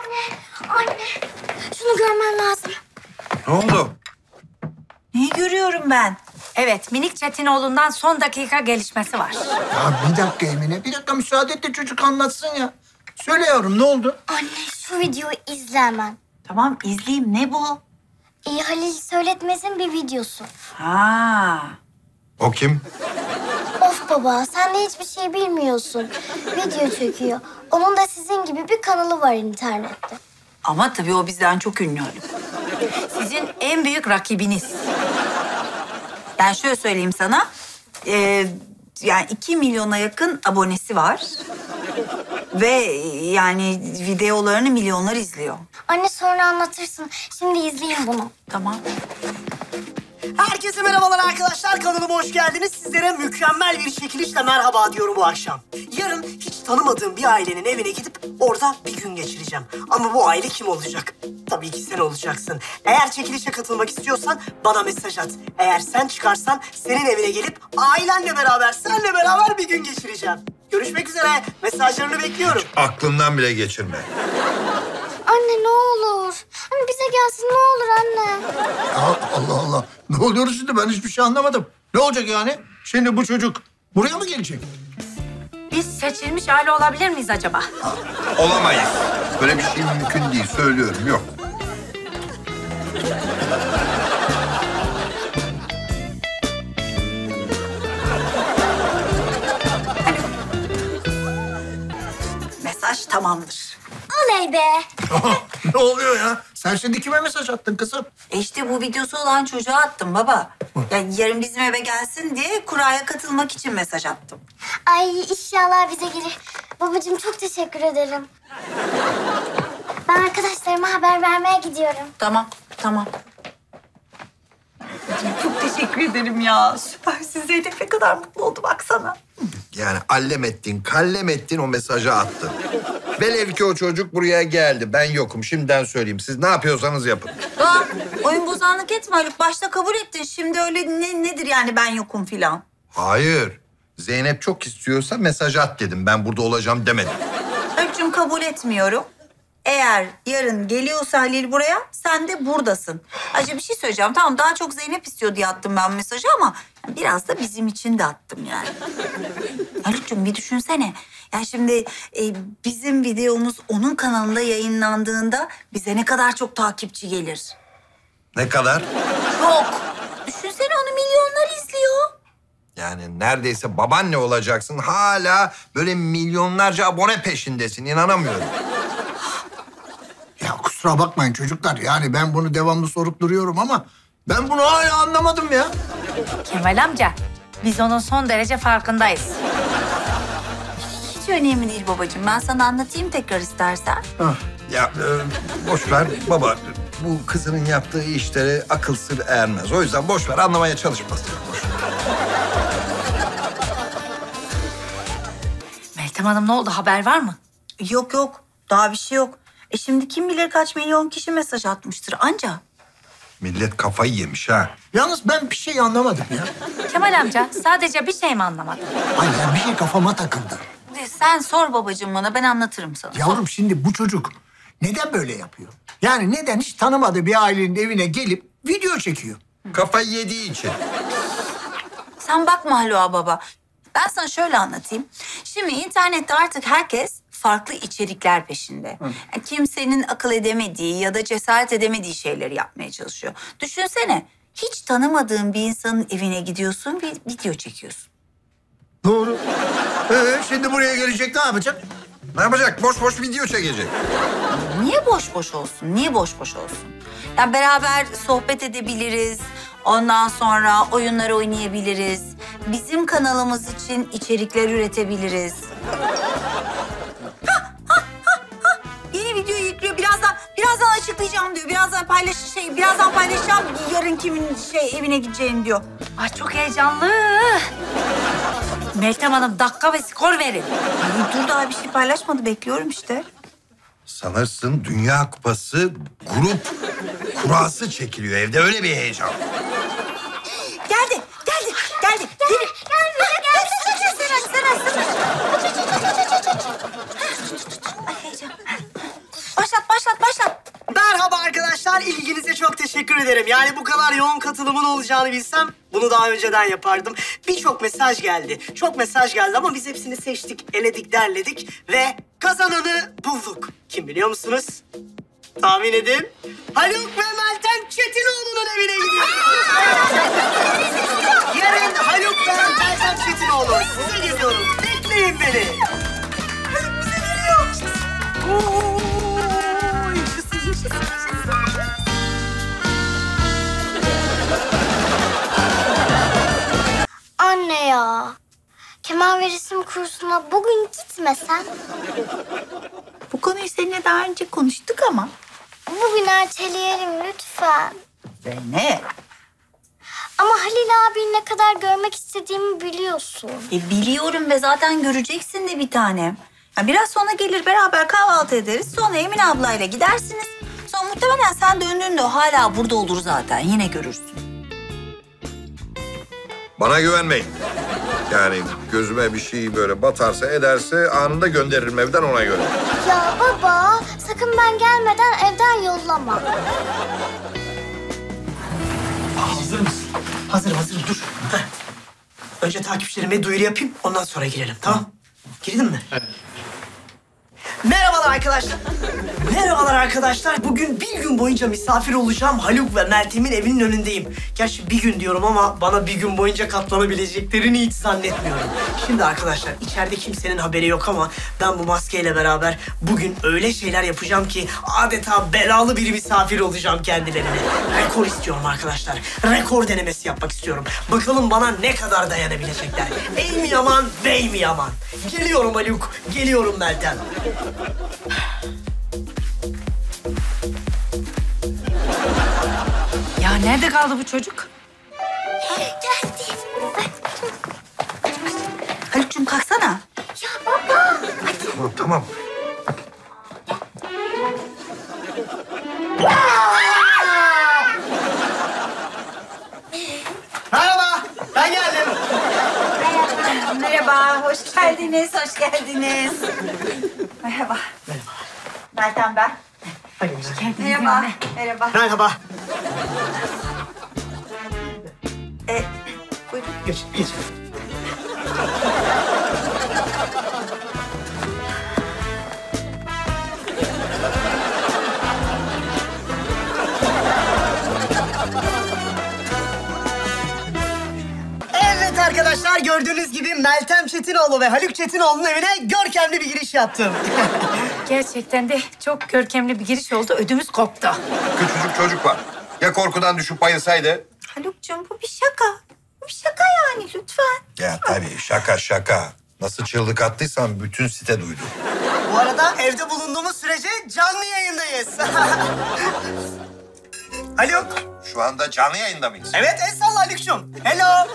Anne, şunu görmen lazım. Ne oldu? Neyi görüyorum ben? Evet, minik Çetinoğlu'ndan son dakika gelişmesi var. Ya bir dakika Emine, bir dakika müsaade et de çocuk anlatsın ya. Söyle yavrum, ne oldu? Anne, şu videoyu izle hemen. Tamam izleyeyim. Ne bu? Halil Söyletmez'in bir videosu. Ha. O kim? Of baba, sen de hiçbir şey bilmiyorsun. Video çekiyor. Onun da sizin gibi bir kanalı var internette. Ama tabii o bizden çok ünlü. Sizin en büyük rakibiniz. Ben şöyle söyleyeyim sana. Yani 2 milyona yakın abonesi var. Ve yani videolarını milyonlar izliyor. Anne sonra anlatırsın. Şimdi izleyin bunu. Tamam. Herkese merhabalar arkadaşlar. Kanalıma hoş geldiniz. Sizlere mükemmel bir çekilişle merhaba diyorum bu akşam. Yarın hiç tanımadığım bir ailenin evine gidip orada bir gün geçireceğim. Ama bu aile kim olacak? Tabii ki sen olacaksın. Eğer çekilişe katılmak istiyorsan bana mesaj at. Eğer sen çıkarsan senin evine gelip ailenle beraber, senle beraber bir gün geçireceğim. Görüşmek üzere. Mesajlarını bekliyorum. Aklından bile geçirme. Anne ne olur. Anne bize gelsin ne olur anne. Ya Allah Allah. Ne oluyor şimdi, ben hiçbir şey anlamadım. Ne olacak yani? Şimdi bu çocuk buraya mı gelecek? Biz seçilmiş aile olabilir miyiz acaba? Olamayız. Böyle bir şey mümkün değil, söylüyorum. Yok. Mesaj tamamdır. Oley be. Ne oluyor ya? Sen şimdi kime mesaj attın kızım? İşte bu videosu olan çocuğa attım baba. Yani yarın bizim eve gelsin diye kuraya katılmak için mesaj attım. Ay inşallah bize gelir. Babacığım çok teşekkür ederim. Ben arkadaşlarıma haber vermeye gidiyorum. Tamam, tamam. Çok teşekkür ederim ya. Süpersin Zeynep, ne kadar mutlu oldu baksana. Yani allem ettin, kallem ettin, o mesajı attın. Velev ki o çocuk buraya geldi. Ben yokum. Şimdiden söyleyeyim. Siz ne yapıyorsanız yapın. Aa, oyun bozanlık etme Haluk. Başta kabul ettin. Şimdi öyle nedir yani ben yokum filan. Hayır. Zeynep çok istiyorsa mesaj at dedim. Ben burada olacağım demedim. Haluk'cum kabul etmiyorum. Eğer yarın geliyorsa Halil buraya, sen de buradasın. Ayrıca bir şey söyleyeceğim. Tamam, daha çok Zeynep istiyor diye attım ben mesajı ama biraz da bizim için de attım yani. Haluk'cum bir düşünsene. Yani şimdi bizim videomuz onun kanalında yayınlandığında bize ne kadar çok takipçi gelir. Ne kadar? Çok. Düşünsene, onu milyonlar izliyor. Yani neredeyse babaanne olacaksın. Hala böyle milyonlarca abone peşindesin. İnanamıyorum. Ya kusura bakmayın çocuklar. Yani ben bunu devamlı sorup duruyorum ama ben bunu hala anlamadım ya. Kemal amca, biz onun son derece farkındayız. Hiç önemli değil babacığım. Ben sana anlatayım tekrar istersen. Ya boş ver baba. Bu kızının yaptığı işlere akıl sır ermez. O yüzden boş ver, anlamaya çalışmasın. Boş ver. Meltem Hanım ne oldu, haber var mı? Yok yok. Daha bir şey yok. Şimdi kim bilir kaç milyon kişi mesaj atmıştır anca. Millet kafayı yemiş ha. Yalnız ben bir şey anlamadım ya. Kemal amca, sadece bir şey mi anlamadın? Ay ya bir şey kafama takıldı. Sen sor babacığım bana, ben anlatırım sana. Yavrum şimdi bu çocuk neden böyle yapıyor? Yani neden hiç tanımadığı bir ailenin evine gelip video çekiyor? Kafayı yediği için. Sen bakma Haluk'a baba. Ben sana şöyle anlatayım. Şimdi internette artık herkes farklı içerikler peşinde. Yani kimsenin akıl edemediği ya da cesaret edemediği şeyleri yapmaya çalışıyor. Düşünsene, hiç tanımadığın bir insanın evine gidiyorsun, bir video çekiyorsun. Doğru. Şimdi buraya gelecek, ne yapacak? Ne yapacak? Boş boş video çekecek. Niye boş boş olsun? Niye boş boş olsun? Yani beraber sohbet edebiliriz. Ondan sonra oyunlar oynayabiliriz. Bizim kanalımız için içerikler üretebiliriz. Yeni video yüklüyor. Birazdan açıklayacağım diyor. Birazdan paylaşacağım. Yarın kimin evine gideceğini diyor. Ay çok heyecanlı. Meltem Hanım dakika ve skor verin. Dur, daha bir şey paylaşmadı. Bekliyorum işte. Sanırsın Dünya Kupası grup kurası çekiliyor evde. Öyle bir heyecan. Geldi. Başlat. ederim. Yani bu kadar yoğun katılımın olacağını bilsem bunu daha önceden yapardım. Birçok mesaj geldi. Çok mesaj geldi ama biz hepsini seçtik, eledik, derledik ve kazananı bulduk. Kim biliyor musunuz? Tahmin edin. Haluk ve Meltem Çetinoğlu'nun evine gidiyoruz. Yarın Haluk ve Meltem Çetinoğlu. Size geliyorum. Bekleyin beni. Haluk bize geliyor. Anne ya. Keman ve resim kursuna bugün gitmesen. Bu konuyu seninle daha önce konuştuk ama. Bugün erteleyelim lütfen. Zeynep. Ama Halil abi ne kadar görmek istediğimi biliyorsun. Biliyorum ve zaten göreceksin de bir tanem. Ya biraz sonra gelir beraber kahvaltı ederiz. Sonra Emine ablayla gidersiniz. Sonra muhtemelen sen döndüğünde o hala burada olur zaten. Yine görürsün. Bana güvenmeyin. Yani gözüme bir şey böyle batarsa ederse anında gönderirim evden ona göre. Ya baba sakın ben gelmeden evden yollama. Hazır mısın? Hazırım dur. Heh. Önce takipçilerime duyuru yapayım ondan sonra girelim tamam? Girdin mi? Evet. Merhabalar arkadaşlar. Merhabalar arkadaşlar. Bugün bir gün boyunca misafir olacağım. Haluk ve Meltem'in evinin önündeyim. Gerçi bir gün diyorum ama bana bir gün boyunca katlanabileceklerini hiç zannetmiyorum. Şimdi arkadaşlar içeride kimsenin haberi yok ama ben bu maskeyle beraber bugün öyle şeyler yapacağım ki adeta belalı bir misafir olacağım kendilerine. Rekor istiyorum arkadaşlar. Rekor denemesi yapmak istiyorum. Bakalım bana ne kadar dayanabilecekler. Ey mi yaman, bey mi yaman? Geliyorum Haluk, geliyorum Meltem. Ya nerede kaldı bu çocuk? Geldim. Haluk'cum kalksana. Ya baba. Tamam. Merhaba, ben geldim. Merhaba, hoş geldiniz, hoş geldiniz. Merhaba. Merhaba. Meltem ben. Merhaba, merhaba. Merhaba. Buyurun. Geç. Evet arkadaşlar gördüğünüz gibi Meltem Çetinoğlu ve Haluk Çetinoğlu'nun evine görkemli bir giriş yaptım. Gerçekten de çok görkemli bir giriş oldu. Ödümüz koptu. Küçücük çocuk var. Ya korkudan düşüp bayılsaydı? Haluk'cum bu bir şaka. Bu bir şaka yani lütfen. Ya tabii şaka. Nasıl çığlık attıysan bütün site duydu. Bu arada evde bulunduğumuz sürece canlı yayındayız. Haluk. Şu anda canlı yayında mıyız? Evet el salla Haluk'cum. Hello.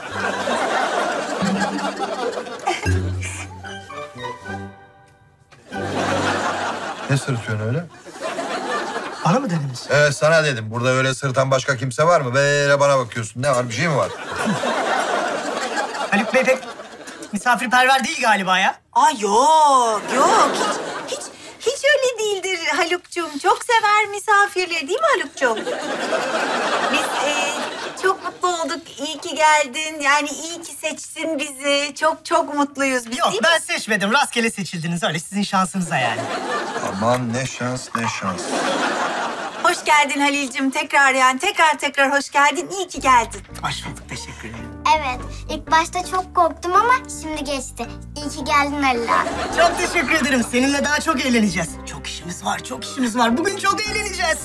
Ne sırıtıyorsun öyle? Bana mı dediniz? Evet sana dedim. Burada öyle sırıtan başka kimse var mı? Böyle bana bakıyorsun. Ne var? Bir şey mi var? Haluk Bey pek misafirperver değil galiba ya. Yok. Hiç öyle değildir Haluk'cum. Çok sever misafirleri değil mi Haluk'cum? Biz çok mutlu olduk. İyi ki geldin. Yani iyi ki seçtin bizi. Çok mutluyuz biz Yok değil ben mi? seçmedim. Rastgele seçildiniz öyle sizin şansınıza yani. Aman ne şans. Hoş geldin Halil'cim. Tekrar hoş geldin. İyi ki geldin. Hoş bulduk teşekkür ederim. Evet ilk başta çok korktum ama şimdi geçti. İyi ki geldin Halil abi. Çok teşekkür ederim. Seninle daha çok eğleneceğiz. Çok işimiz var. Bugün çok eğleneceğiz.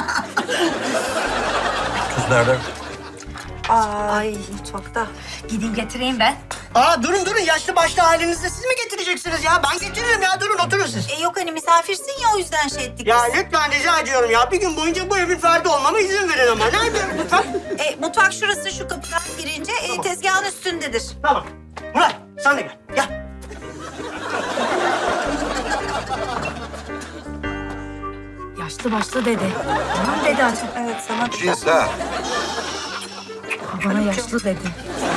Kız nerede? Ay mutfakta. Gideyim getireyim ben. Durun. Yaşlı başlı halinizde siz mi getireceksiniz ya? Ben getiririm ya. Durun oturun siz. Yok hani misafirsin ya o yüzden şey ettik Ya biz. lütfen rica ediyorum ya. Bir gün boyunca bu evin ferdi olmama izin verin ama. Nerede lütfen? Mutfak şurası şu kapıdan girince tezgahın üstündedir. Tamam. Murat sen de gel. Gel. Yaşlı başlı dedi. Tamam dedi açık. Evet sana da. Cins ha. Bana yaşlı dedi.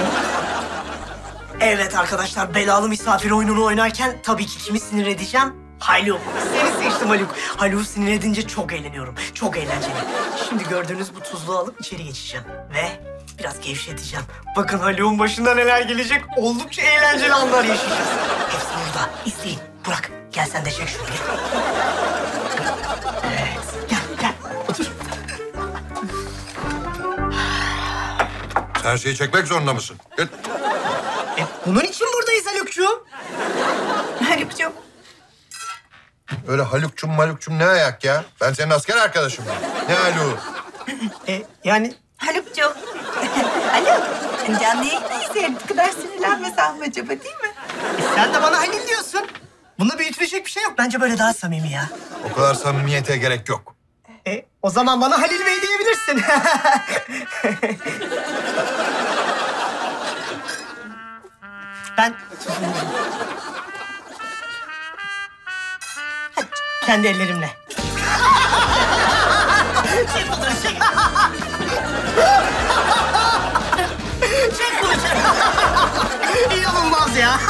Evet arkadaşlar belalı misafir oyununu oynarken tabii ki kimi sinir edeceğim? Haluk. Seni seçtim Haluk. Haluk'u sinir edince çok eğleniyorum. Çok eğlenceli. Şimdi gördüğünüz bu tuzluğu alıp içeri geçeceğim. Ve biraz gevşeteceğim. Bakın Haluk'un başına neler gelecek. Oldukça eğlenceli anlar yaşayacağız. Hepsi burada. İzleyin. Burak gel sen de çek şunu. Gel. Evet. Gel. Otur. Her şeyi çekmek zorunda mısın? Git. Bunun için buradayız Haluk'cuğum. Haluk'cum. Öyle Haluk'cum maluk'cum ne ayak ya? Ben senin asker arkadaşımım. Ne Haluk? Yani Haluk'cum. Haluk. Canlı yayındayız. Bu kadar sinirlenmesen mi acaba değil mi? sen de bana Halil diyorsun. Bunda büyütülecek bir şey yok. Bence böyle daha samimi ya. O kadar samimiyete gerek yok. O zaman bana Halil Bey diyebilirsin. Ben... Kendi ellerimle. Çek bunu, çek. Çek bunu, çek. İnanılmaz ya.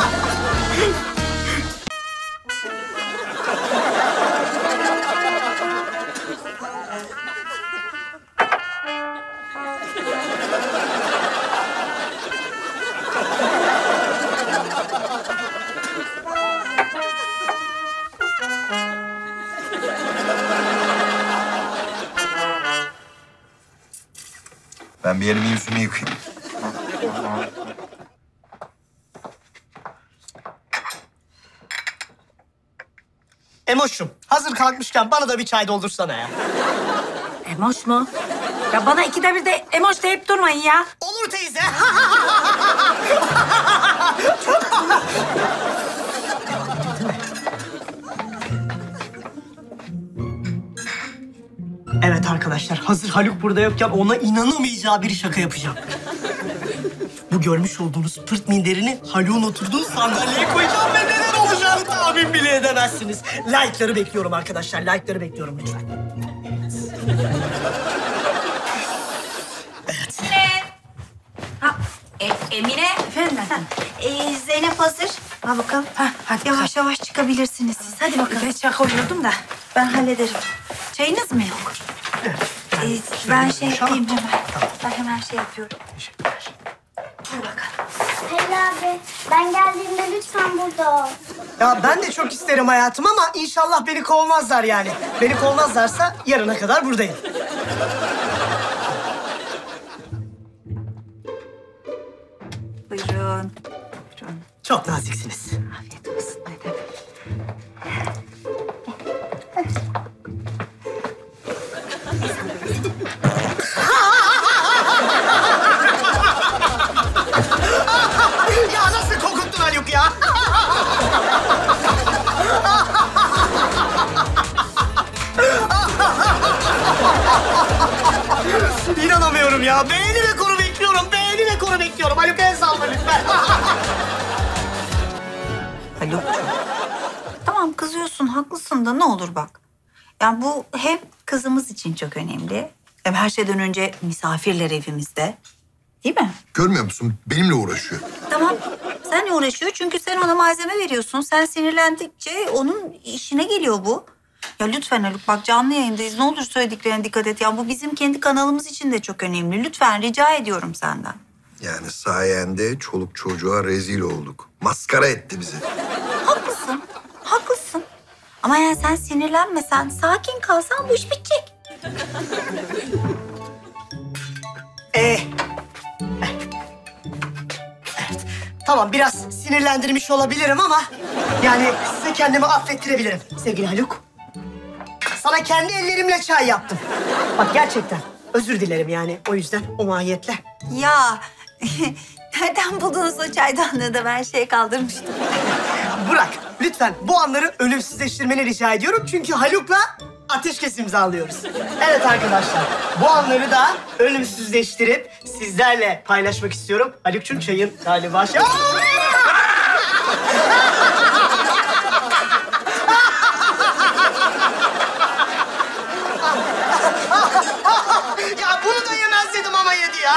Ben bir elimi yüzümü yıkayayım. Emoş'um, hazır kalkmışken bana da bir çay doldursana ya. Emoş mu? Ya bana ikide bir de emoş deyip durmayın ya. Olur teyze. Evet arkadaşlar, hazır Haluk burada yokken ona inanamayacağı bir şaka yapacağım. Bu görmüş olduğunuz pırt minderini Haluk'un oturduğu sandalyeye koyacağım ve neler olacağını tahmin bile edemezsiniz. Like'ları bekliyorum arkadaşlar, like'ları bekliyorum lütfen. Emine. Efendim? Zeynep hazır. Ha bakalım. Hadi Yavaş yavaş çıkabilirsiniz siz. Hadi bakalım. Ben çay koyuyordum da. Ben hallederim. Çayınız mı yok? Ben şey yapayım hemen. Ben hemen şey yapıyorum. Dur bakalım. Halil abi ben geldiğimde lütfen burada ol. Ya ben de çok isterim hayatım ama inşallah beni kovmazlar yani. Beni kovmazlarsa yarına kadar buradayım. Buyurun. Buyurun. Çok naziksiniz. Afiyet olsun. Ne demek. Ya nasıl kokuttun Haluk ya? İnanamıyorum ya. Beğeni rekoru bekliyorum. Beğeni rekoru bekliyorum. Haluk el salla lütfen. Haluk'cum. Tamam kızıyorsun, haklısın da ne olur bak. Yani bu hem kızımız için çok önemli. Hem her şeyden önce misafirler evimizde. Değil mi? Görmüyor musun? Benimle uğraşıyor. Tamam. Senle uğraşıyor çünkü sen ona malzeme veriyorsun. Sen sinirlendikçe onun işine geliyor bu. Ya lütfen Haluk bak canlı yayındayız. Ne olur söylediklerine dikkat et. Ya bu bizim kendi kanalımız için de çok önemli. Lütfen rica ediyorum senden. Yani sayende çoluk çocuğa rezil olduk. Maskara etti bizi. Haklısın. Haklısın. Ama yani sen sinirlenmesen, sakin kalsan bu iş bitecek. Evet. Tamam biraz sinirlendirmiş olabilirim ama yani size kendimi affettirebilirim sevgili Haluk. Sana kendi ellerimle çay yaptım. Bak gerçekten özür dilerim yani o yüzden o mahiyetle. Ya nereden buldunuz o çaydanlığı da ben şey kaldırmıştım. Burak lütfen bu anları ölümsüzleştirmeni rica ediyorum. Çünkü Haluk'la ateşkes imzalıyoruz. Evet arkadaşlar bu anları da ölümsüzleştirip sizlerle paylaşmak istiyorum. Haluk'cum çayın galiba şey... Ya bunu da yemez dedim ama yedi ya.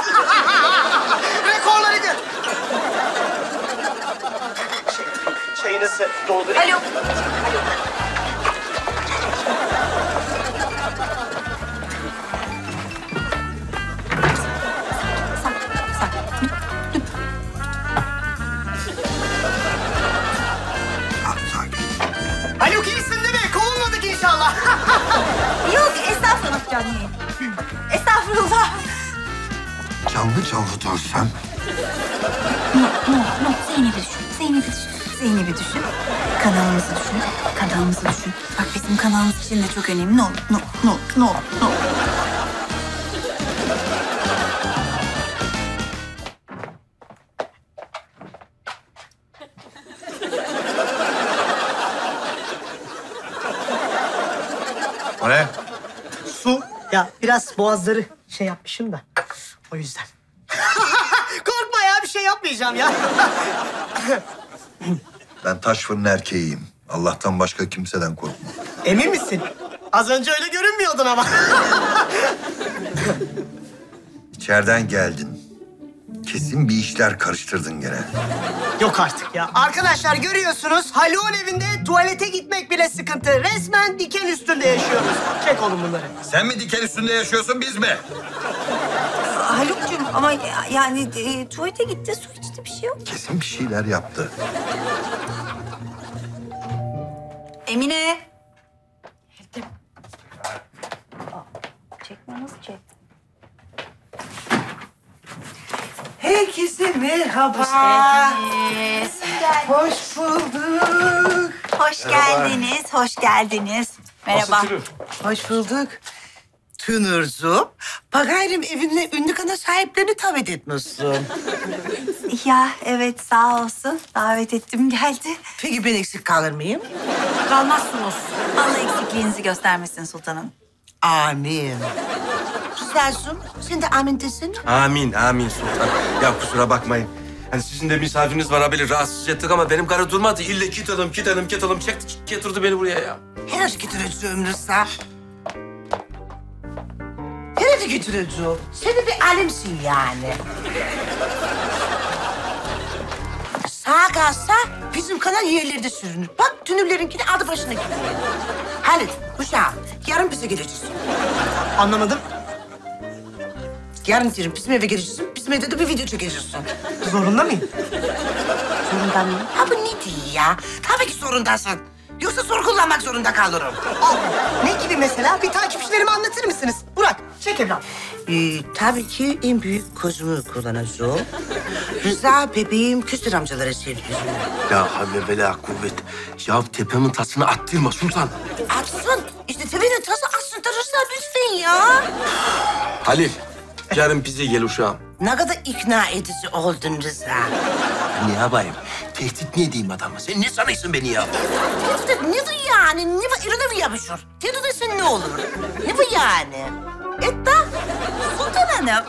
Rekorları gör. Çayınızı Alo. Haluk iyisin değil mi? Kovulmadık inşallah. Yok estağfurullah canım. Estağfurullah. Canlı canlı dönsem. No, Zeynep'i düşün. Zeynep'i düşün. Kanalımızı düşün. Bak bizim kanalımız için de çok önemli. No. O ne? Su. Ya biraz boğazları şey yapmışım da. O yüzden. Korkma ya, bir şey yapmayacağım ya. Ben taş fırın erkeğiyim. Allah'tan başka kimseden korkmam. Emin misin? Az önce öyle görünmüyordun ama. İçeriden geldin. Kesin bir işler karıştırdın gene. Yok artık ya. Arkadaşlar görüyorsunuz, Haluk'un evinde tuvalete gitmek bile sıkıntı. Resmen diken üstünde yaşıyoruz. Çek oğlum bunları. Sen mi diken üstünde yaşıyorsun, biz mi? Haluk'cum ama yani tuvalete gitti, su içti, bir şey yok. Kesin bir şeyler yaptı. Emine. Çekme, nasıl çek? Herkese merhaba. Hoş bulduk. Hoş geldiniz. Merhaba. Hoş bulduk. Tünürcüğüm, bakayım evinde ünlü kanal sahiplerini davet etmişsin. Ya evet, sağ olsun. Davet ettim, geldi. Peki ben eksik kalır mıyım? Kalmazsınız. Allah eksikliğinizi göstermesin sultanım. Amin. Rüzgar'cığım, sen de amin desin. Amin sultan. Ya kusura bakmayın. Hani sizin de misafiriniz var, haberi rahatsız ettik ama benim karı durmadı. İlle gidelim. Çekti, getirdi beni buraya ya. Herhalde getireceğim Rıza. Herhalde getireceğim. Sen de bir alemsin yani. Sağa kalsa bizim kanal yerlerde sürünür. Bak tünürlerinkini adı başına gidiyor. Halit, uşağım, yarın bize geleceksin. Anlamadım. Yarın diyorum bizim eve geleceksin, bizim evde de bir video çekeceksin. Zorunda mıyım? Zorunda mıyım? Ha bu ne diyor ya? Tabii ki zorundasın. Yoksa sorgulamak zorunda kalırım. Ne gibi mesela? Bir takipçilerime anlatır mısınız? Burak, çek evlat. Tabii ki en büyük kozumu kullanacağım. Rıza bebeğim küstür amcalara sevdi yüzünü. Ya havle ve la kuvvet. Ya tepemin tasını attırma sultan. Atsın. İşte tepenin tası atsın da Rıza lütfen ya. Halil, yarın bize gel uşağım. Ne kadar ikna edici oldun Rıza. Ne yapayım? Tehdit ne edeyim adama? Sen ne sanıyorsun beni ya? Tehdit nedir yani? Ne var? Eline mi yapışır? Tehdit etsen ne olur? Ne bu yani? Et da. Sultan Hanım.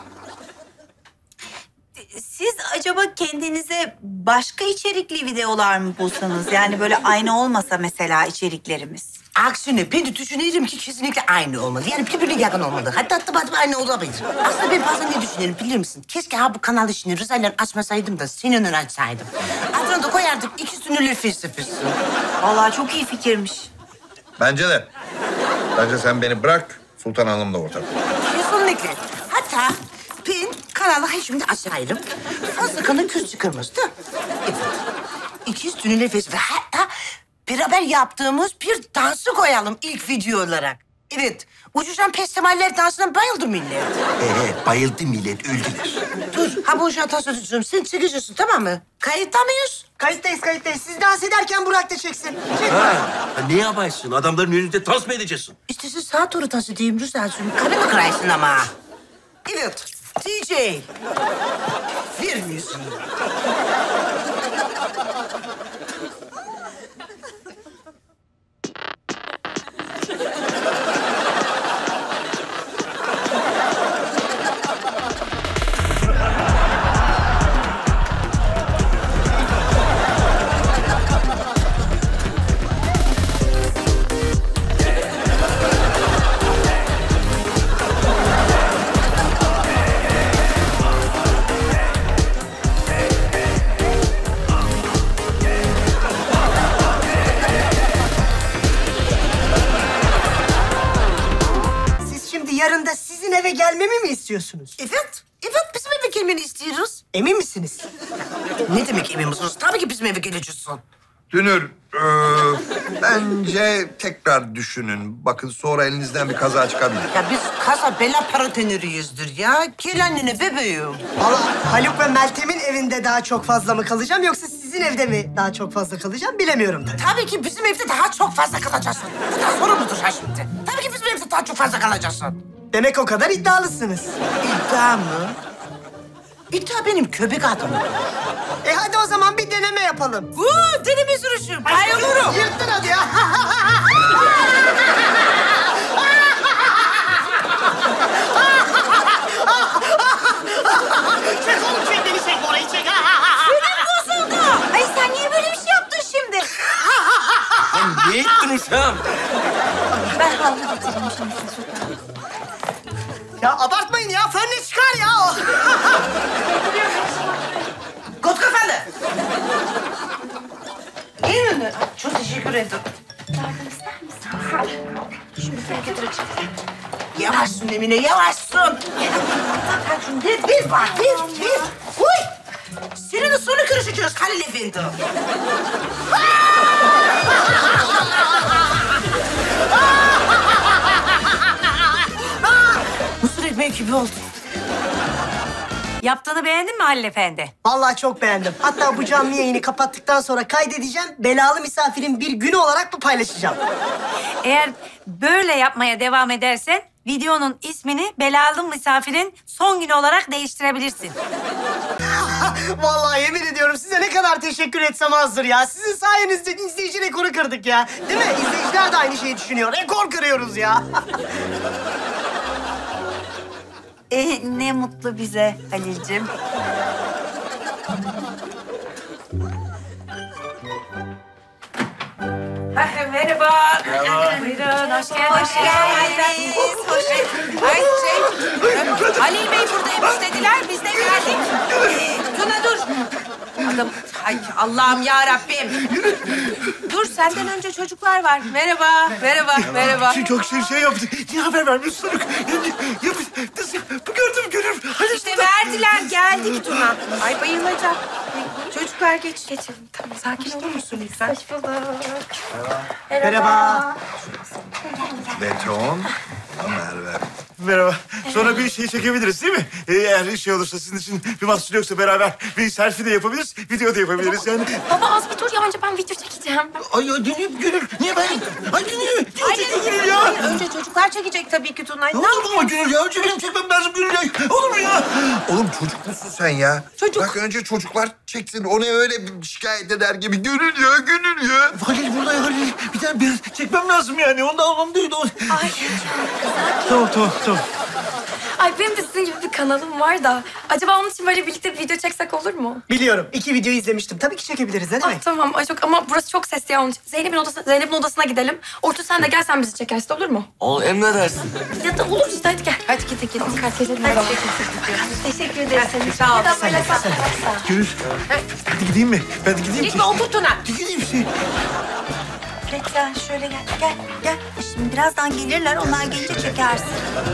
Siz acaba kendinize başka içerikli videolar mı bulsanız? Yani böyle aynı olmasa mesela içeriklerimiz. Aksine ben de düşünüyorum ki kesinlikle aynı olmalı. Yani birbirine yakın olmalı. Hatta aynı olabilir. Aslında ben bazen ne düşünüyorum biliyor musun? Keşke bu kanal işini Rıza'yla açmasaydım da seninle açsaydım. Adını da koyardık iki sünürlü felsefesi. Vallahi çok iyi fikirmiş. Bence de. Bence sen beni bırak, Sultan Hanım'la ortak. Kesinlikle. Hatta ben kanalı şimdi açayım. Fazla kanı küz çıkarmazdı. Evet. İki sünürlü felsefesi. Hatta beraber yaptığımız bir dansı koyalım ilk video olarak. Evet, uçuşan pestemaller dansına bayıldı millet. Bayıldı millet, öldüler. Dur, bu uçuşan dans edeceğim. Sen çekeceksin, tamam mı? Kayıtta mıyız? Kayıttayız. Siz dans ederken Burak da çeksin. Çek. Ne yaparsın? Adamların önünde dans mı edeceksin? İşte siz sağa doğru dans edeyim Rüzgar'cığım. Kalemi kıraysın ama. Evet, DJ. Ver müziği. yarın da sizin eve gelmemi mi istiyorsunuz? Evet. Evet bizim eve gelmeni istiyoruz. Emin misiniz? Ne demek emin misiniz? Tabii ki bizim eve geleceksin. Dünür, bence tekrar düşünün. Bakın sonra elinizden bir kaza çıkabilir. Ya biz kaza bela paratenörüyüzdür ya. Gel annene bebeğim. Valla Haluk ve Meltem'in evinde daha çok fazla mı kalacağım yoksa sizin evde mi daha çok fazla kalacağım bilemiyorum tabii. Tabii ki bizim evde daha çok fazla kalacaksın. Bu da soru mudur ha şimdi? Tabii ki bizim evde daha çok fazla kalacaksın. Demek o kadar iddialısınız. İddia mı? İddia benim köpek adamım. Hadi o zaman bir deneme yapalım. Deneme sürüşüm. Bayılıyorum. Yırttın hadi ya. Çek oğlum çek beni çek orayı çek. Bozuldu. Ay sen niye böyle bir şey yaptın şimdi? Sen niye ettin uşağım? Ben havlu getireyim şimdi size. Ya abartmayın ya fön ne çıkar ya. Kot kafalı. İyi mi? Çok teşekkür ederim. Yavaşsın Emine, yavaşsın. Bir bak, bir. Uy! Senin sonu kırışacağız Halil Efendi. Mısır ekmeği gibi oldu. Yaptığını beğendin mi Halil Efendi? Vallahi çok beğendim. Hatta bu canlı yayını kapattıktan sonra kaydedeceğim. Belalı misafirin bir günü olarak mı paylaşacağım? Eğer böyle yapmaya devam edersen videonun ismini Belalı Misafirin Son Günü olarak değiştirebilirsin. Vallahi yemin ediyorum size ne kadar teşekkür etsem azdır ya. Sizin sayenizde izleyici rekoru kırdık ya. Değil mi? İzleyiciler de aynı şeyi düşünüyor. Rekor kırıyoruz ya. Ne mutlu bize Halil'cim. Merhaba. Buyurun, hoş geldiniz. Hoş geldiniz. Hoş geldiniz. Ay Halil Bey buradaymış dediler, biz de geldik. Tuna dur. Adam, ay Allah'ım ya Rabbim. Dur senden önce çocuklar var. Merhaba, merhaba. Çok şey yaptı. Niye haber vermiyorsun? Gördüm gönül. İşte verdiler, geldik Tuna. Ay bayılacağım. Çocuklar geçin. Tamam, sakin olur musun lütfen? Hoş bulduk. Merhaba. Beton, Merve. Merhaba. Sonra bir şey çekebiliriz değil mi? Eğer şey olursa sizin için bir mahsur yoksa beraber bir selfie de yapabiliriz, video da yapabiliriz yani. Baba az bir dur ya önce ben video çekeceğim. Ay dinle Gönül. Niye ben? Ay dinle. Çek Gönül ya. Hayır, önce çocuklar çekecek tabii ki Tuna. Ne olur ama Gönül ya. Önce benim çekmem lazım Gönül ya. Olur mu ya? Oğlum çocuk musun sen ya? Çocuk. Bak önce çocuklar çeksin. O ne öyle bir şikayet eder gibi. Gönül ya, gönül ya. Halil burada ya Halil. Bir tane bir çekmem lazım yani. Ondan değil. Ay. Tamam. Ay benim de sizin gibi bir kanalım var da. Acaba onun için böyle birlikte bir video çeksek olur mu? Biliyorum. 2 video izlemiştim. Tabii ki çekebiliriz. Ne Ah demek? tamam. Ay çok ama burası çok sesli ya. Zeynep'in odasına gidelim. Orçun sen de gel sen bizi çekersin olur mu? Ol emredersin. Ya da olur işte hadi gel. Hadi gidin. Hadi. Teşekkür ederiz. Sağ ol. Gönül. Hadi gideyim mi? Ben de gideyim. Gitme otur Tuna. Gideyim şey. Lütfen şöyle gel. Şimdi birazdan gelirler, onlar gelince çekersin.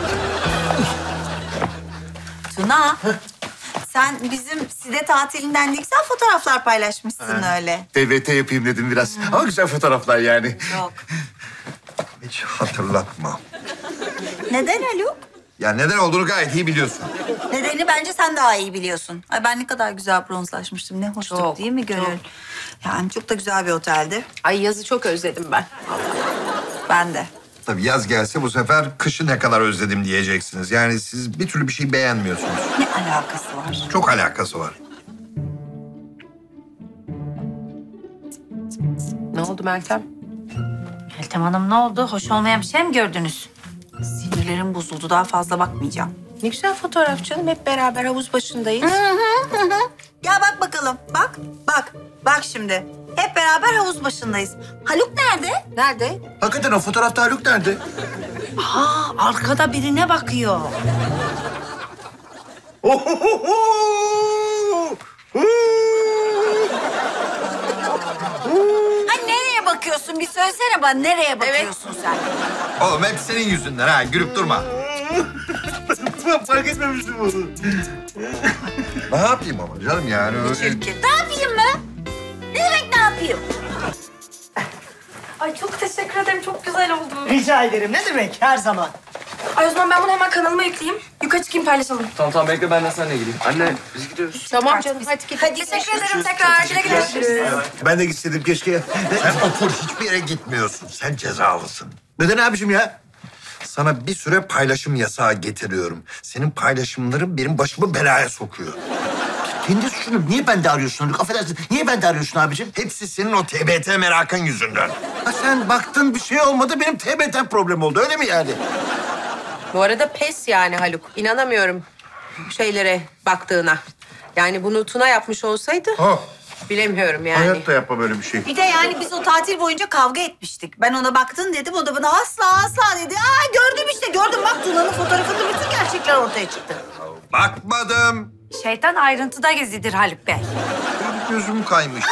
Tuna, sen bizim Side tatilinden ne güzel fotoğraflar paylaşmışsın öyle. TBT yapayım dedim biraz. Ama güzel fotoğraflar yani. Yok. Hiç hatırlatma. Neden Haluk? Ya neden olduğunu gayet iyi biliyorsun. Nedeni bence sen daha iyi biliyorsun. Ay ben ne kadar güzel bronzlaşmıştım. Ne hoştuk Çok, değil mi Gönül? çok. Yani çok da güzel bir oteldi. Ay yazı çok özledim ben. Ben de. Tabii yaz gelse bu sefer kışı ne kadar özledim diyeceksiniz. Yani siz bir türlü bir şey beğenmiyorsunuz. Ne alakası var? Çok alakası var. Ne oldu Meltem? Meltem Hanım ne oldu? Hoş olmayan bir şey mi gördünüz? Sinirlerim bozuldu. Daha fazla bakmayacağım. Ne güzel fotoğraf canım. Hep beraber havuz başındayız. Ya bak bakalım. Bak şimdi. Hep beraber havuz başındayız. Haluk nerede? Nerede? Hakikaten o fotoğrafta Haluk nerede? Aa arkada birine bakıyor. Ha nereye bakıyorsun? Bir söylesene bana nereye bakıyorsun sen? Oğlum hep senin yüzünden ha. Gülüp durma. Fark etmemiştim onu. Ne yapayım ama canım yani öyle... Çirkin. Ne yapayım mı? Ne demek ne yapayım? Ay çok teşekkür ederim. Çok güzel oldu. Rica ederim. Ne demek? Her zaman. Ay o zaman ben bunu hemen kanalıma yükleyeyim. Yukarı çıkayım paylaşalım. Tamam bekle ben de seninle geleyim. Anne biz gidiyoruz. Tamam canım hadi git. Hadi Teşekkür ederim tekrar. Güle güle. Ben de gitseydim keşke. Sen otur, hiçbir yere gitmiyorsun. Sen cezalısın. Neden abiciğim ya? Sana bir süre paylaşım yasağı getiriyorum. Senin paylaşımların benim başımı belaya sokuyor. Kendi suçunu niye bende arıyorsun Haluk? Affedersin. Niye bende arıyorsun abicim? Hepsi senin o TBT merakın yüzünden. Ha sen baktın bir şey olmadı, benim TBT problem oldu. Öyle mi yani? Bu arada pes yani Haluk. İnanamıyorum şeylere baktığına. Yani bunu Tuna yapmış olsaydı Oh. bilemiyorum yani. Hayatta yapma böyle bir şey. Bir de yani biz o tatil boyunca kavga etmiştik. Ben ona baktın dedim, o da bana asla dedi. Aa gördüm işte, gördüm bak Tuna'nın fotoğrafında bütün gerçekler ortaya çıktı. Bakmadım. Şeytan ayrıntıda gizlidir Haluk Bey. Gözüm kaymış.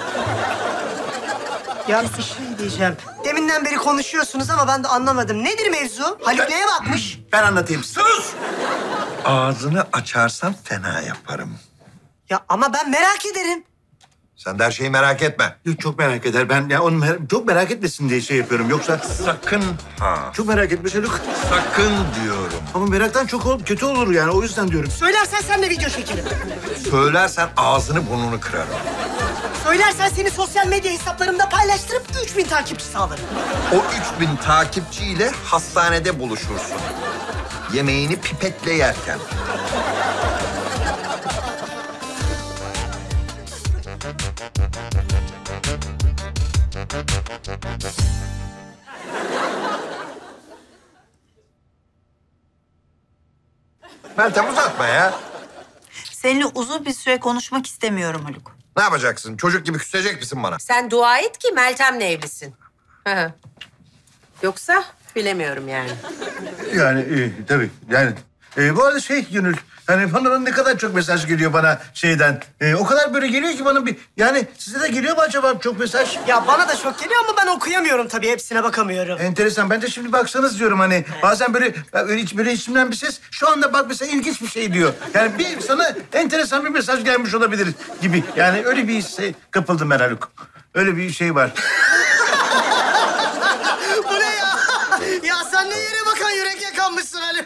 Ya bir şey diyeceğim. Deminden beri konuşuyorsunuz ama ben de anlamadım. Nedir mevzu? Haluk neye bakmış? Ben anlatayım size. Sus! Ağzını açarsan fena yaparım. Ya ama ben merak ederim. Sen de her şeyi merak etme. Çok merak eder. Ben ya onu çok merak etmesin diye şey yapıyorum. Yoksa Sakın ha. çok merak etme Haluk. Sakın diyorum. Ama meraktan çok kötü olur yani. O yüzden diyorum. Söylersen sen de video çekelim. Söylersen ağzını burnunu kırarım. Söylersen seni sosyal medya hesaplarımda paylaştırıp 3000 takipçi sağlarım. O 3000 takipçiyle hastanede buluşursun. Yemeğini pipetle yerken. Meltem uzatma ya. Seninle uzun bir süre konuşmak istemiyorum Haluk. Ne yapacaksın? Çocuk gibi küsecek misin bana? Sen dua et ki Meltem'le evlisin. Hı hı. Yoksa bilemiyorum yani. Yani tabii yani. Bu arada Gönül, hani bana ne kadar çok mesaj geliyor bana şeyden. O kadar böyle geliyor ki bana bir... Yani size de geliyor mu acaba çok mesaj? Ya bana da çok geliyor ama ben okuyamıyorum tabii. Hepsine bakamıyorum. Enteresan. Ben de şimdi baksanız diyorum hani. Bazen böyle içimden bir ses. Şu anda bak mesela ilginç bir şey diyor. Yani bir sana enteresan bir mesaj gelmiş olabilir gibi. Yani öyle bir hisse kapıldım ben Haluk. Öyle bir şey var. Bu ne ya? Ya sen ne yere bakan yürek yakanmışsın Ali?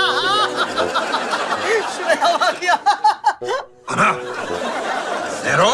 Şuraya bak ya. Ana! Zero!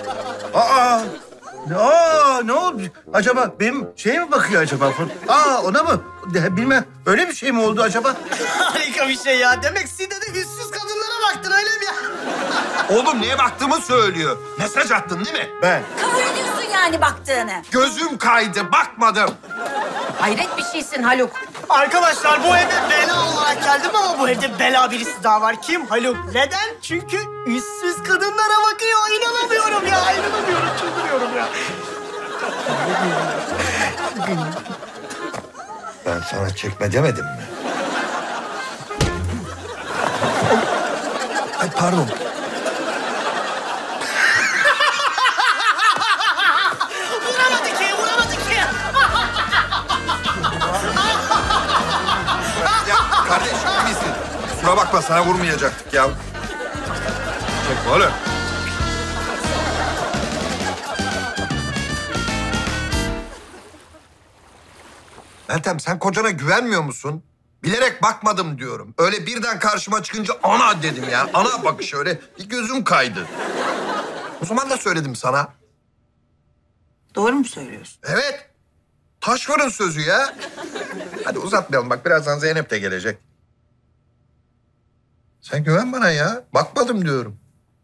Ne oldu? Acaba benim mi bakıyor acaba? Ona mı? Bilmem. Öyle bir şey mi oldu acaba? Harika bir şey ya. Demek Side'de yüzsüz kadınlara baktın öyle mi ya? Oğlum neye baktığımı söylüyor. Mesaj attın değil mi? Ben. Kabul ediyorsun yani baktığını. Gözüm kaydı, bakmadım. Hayret bir şeysin Haluk. Arkadaşlar bu eve bela olarak geldim ama bu evde bela birisi daha var. Kim? Haluk. Neden? Çünkü yüzsüz kadınlara bakıyor. İnanamıyorum ya. İnanamıyorum. Çıldırıyorum ya. Ben sana çekme demedim mi? Ay pardon. Vuramadı ki. Ya kardeş iyi misin? Kusura bakma sana vurmayacaktık ya. Çekme oğlum. Meltem sen kocana güvenmiyor musun? Bilerek bakmadım diyorum. Öyle birden karşıma çıkınca ana dedim yani. Ana bakış öyle bir gözüm kaydı. O zaman da söyledim sana. Doğru mu söylüyorsun? Evet. Taş fırın sözü ya. Hadi uzatmayalım bak birazdan Zeynep de gelecek. Sen güven bana ya. Bakmadım diyorum.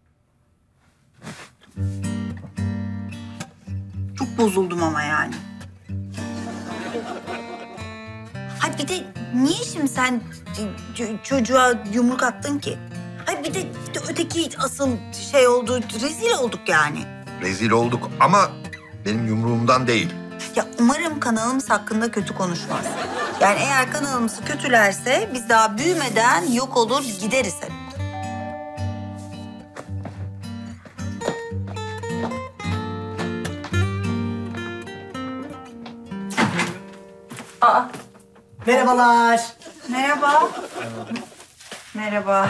Çok bozuldum ama yani. Hayır bir de niye şimdi sen çocuğa yumruk attın ki? Hayır bir de öteki asıl şey oldu, rezil olduk yani. Rezil olduk ama benim yumruğumdan değil. Ya umarım kanalımız hakkında kötü konuşmaz. Yani eğer kanalımızı kötülerse biz daha büyümeden yok olur gideriz hep. Merhabalar. Merhaba. Merhaba.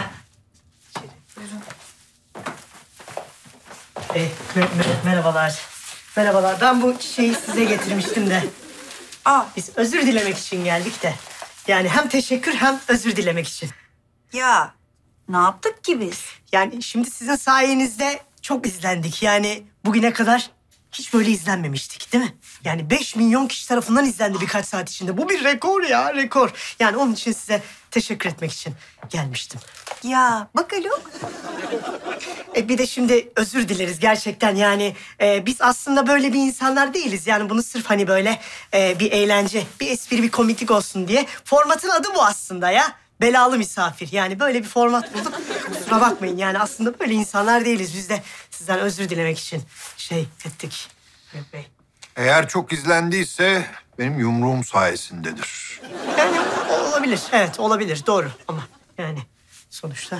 Merhabalar. Merhabalar. Ben bu şeyi size getirmiştim de. Biz özür dilemek için geldik de. Yani hem teşekkür hem özür dilemek için. Ya ne yaptık ki biz? Yani şimdi sizin sayenizde çok izlendik. Yani bugüne kadar hiç böyle izlenmemiştik değil mi? Yani 5 milyon kişi tarafından izlendi birkaç saat içinde. Bu bir rekor ya, rekor. Yani onun için size teşekkür etmek için gelmiştim. Ya bak Haluk. Bir de şimdi özür dileriz gerçekten. Yani biz aslında böyle bir insanlar değiliz. Yani bunu sırf hani böyle bir eğlence, bir espri, bir komiklik olsun diye. Formatın adı bu aslında ya. Belalı misafir. Yani böyle bir format bulduk. Kusura bakmayın yani aslında böyle insanlar değiliz. Biz de sizden özür dilemek için ettik. Haluk Bey. Eğer çok izlendiyse benim yumruğum sayesindedir. Yani olabilir. Evet olabilir. Doğru ama yani sonuçta.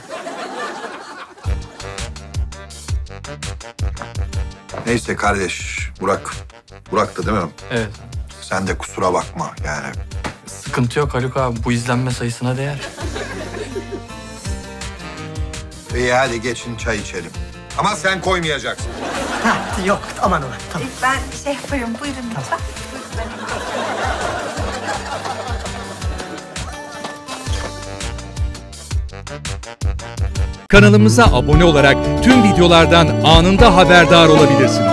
Neyse kardeş, Burak. Burak'tı değil mi? Evet. Sen de kusura bakma yani. Sıkıntı yok Haluk abi. Bu izlenme sayısına değer. İyi hadi geçin çay içelim. Ama sen koymayacaksın. Yok aman aman. Tamam. Ben şey yaparım. Buyurun lütfen. Kanalımıza abone olarak tüm videolardan anında haberdar olabilirsiniz.